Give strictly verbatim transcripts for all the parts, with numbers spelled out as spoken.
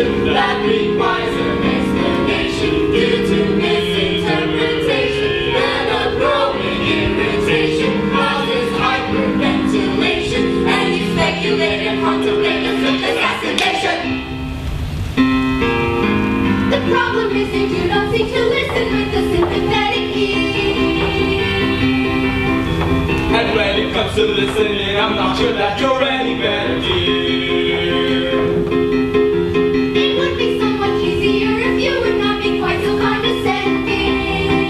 situation that requires an explanation due to misinterpretation, and a growing irritation causes hyperventilation, and you speculate and contemplate a swift assassination. The problem isn't you don't seem to listen with a sympathetic ear. And when it comes to listening, I'm not sure that you're any better, dear. It would be so much easier if you would not be quite so condescending.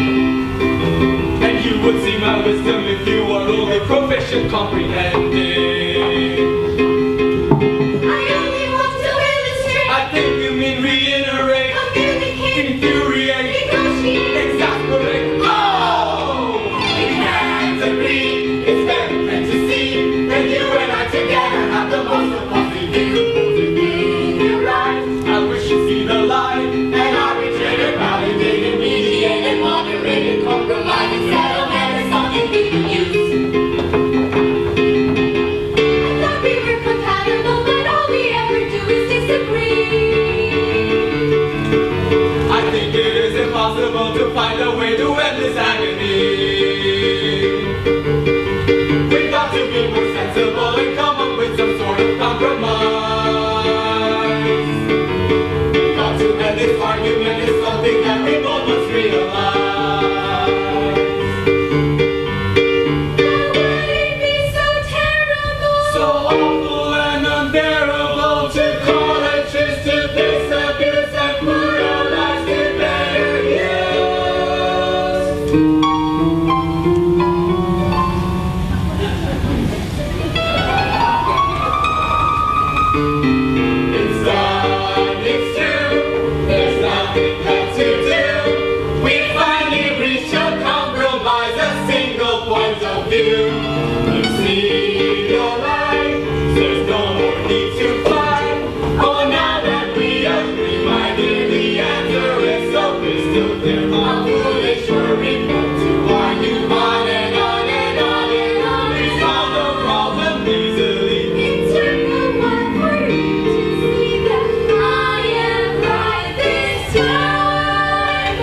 And you would see my wisdom if you were only proficient comprehending. I only want to illustrate. I think you mean reiterate, communicate, infuriate, negotiate, exasperate. Oh! We can't agree. It's very plain to see that you and I together have the most opposing view. You're right. I wish you'd see the light. And arbitrator, validated, mediated, moderated, compromising, settlement is something we can use. I thought we were compatible, but all we ever do is disagree. I think it is impossible to find a way to end this agony. We've got to be more sensible and come up with some sort of compromise. We've got to end this argument is something that we both must realize. Now would it be so terrible? So awful and unbearable to call it truth to this abuse and put our lives to better use. It's done, it's true, there's nothing left to do. We finally reached a compromise, a single point of view. You see, you're right, there's no more need to fight. Oh, now that we agree, my dear, the answer is so crystal clear. How foolish were we both to argue on and on and on and on. Resolve the problem easily. It took a while for me to see that I am right this time.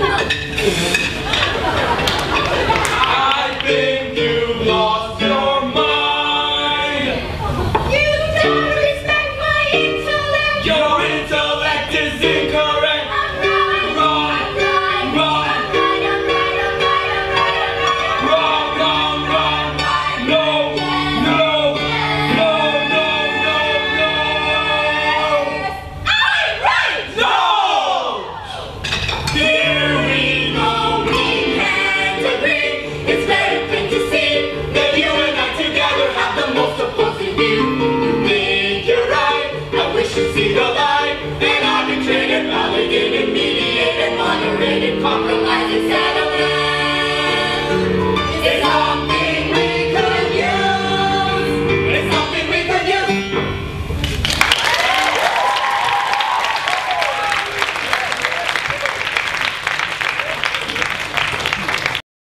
I think you've lost your mind. You don't respect my intellect. Your intellect is incorrect. I'm right. Wrong, I'm right. wrong, I'm right. I'm right. I'm right. I'm right. I'm right. wrong, wrong, wrong. No, no, no, no, no, no. I'm right. No! Here we go. We can't agree. It's very plain to see that you and I together have the most opposing view. You think you're right. I wish you'd see the light. And arbitrated, validated, mediated, moderated, compromised.